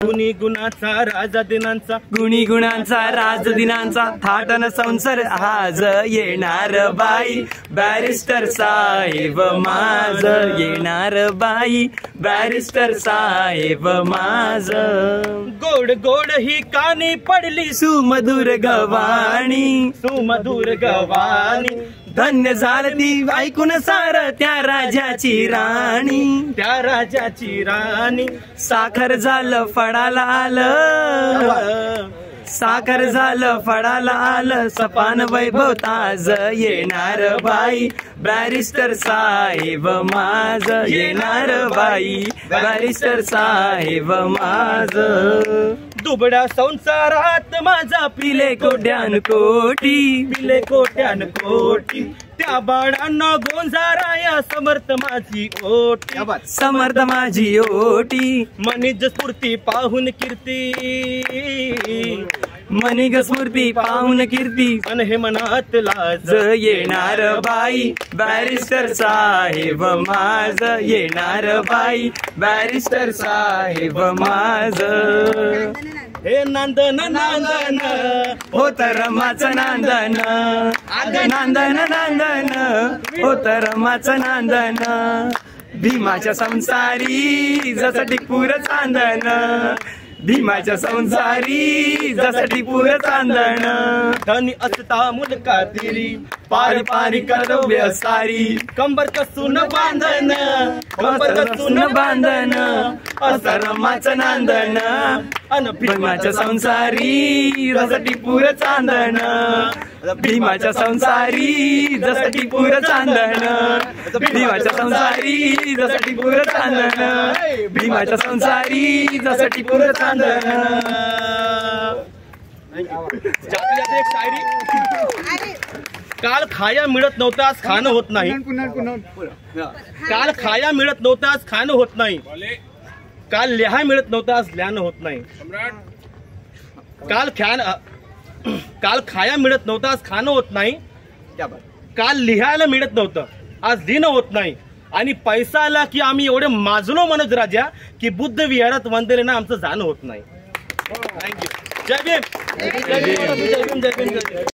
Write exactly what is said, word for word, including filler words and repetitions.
गुणी गुणाचा राजा दिनांचा गुणी गुणांचा राज दिनांचा थाटन संसार आज येणार बाई बॅरिस्टर साहेब माझ येणार बाई बॅरिस्टर साहेब माझ गोड गोड ही कानी पडली सुमधुर गवाणी सुमधुर गवानी धन्य झालं ती ऐकून सार त्या राजाची राणी त्या राजाची राणी साखर झालं फळाला आलं साखर झालं फळाला आलं सपान वैभव ताज येणार बाई बॅरिस्टर साहेब माझ येणार बाई बॅरिस्टर साहेब माझ दुबड्या संसारात माझा पिले कोट्यान कोटी पिले कोट्यान कोटी त्या बाळांना गोंजारा या समर्थ माझी ओटी समर्थ माझी ओटी मनिज स्फूर्ती पाहून कीर्ती मनिग स्फूर्ती पाहून कीर्ती अन हे मनात लाज येणार बाई बॅरिस्टर साहेब माझ येणार बाई बॅरिस्टर साहेब माझ हे नांदन नांदन होत रमाचं नांदन नांदन नांदन होत रमाचं नांदन भीमाच्या संसारी जसं टिपूर चांदन भीमाच्या संसारी जसं टिपूर चांदन धनी असता मुलका तिरी पारी पारी कर्तव्य सारी कंबर कसून बांधन कंबर कसून बांधन असं रमाचं नांदन अन भीमाच्या संसारी जसं टिपूर चांदन भीमाच्या संसारी जसं टिपूर चांदन भीमाच्या संसारी जसं टिपूर चांदन भीमाच्या संसारी जसं टिपूर चांदन एक शायरी काल खाया मिळत नव्हतं आज खाणं होत नाही काल खाया मिळत नव्हतं आज खाणं होत नाही काल लिहाय मिळत नव्हतं आज लिहाणं होत नाही काल ख्यान काल खाया मिळत नव्हतं आज खाणं होत नाही काल लिहायला मिळत नव्हतं आज लिहिणं होत नाही आणि पैसा आला की आम्ही एवढे माजलो मनोज राजा की बुद्ध विहारात वंदले ना आमचं जाणं होत नाही. थँक्यू. जय भीम जय भीम जय भीम जय भीम.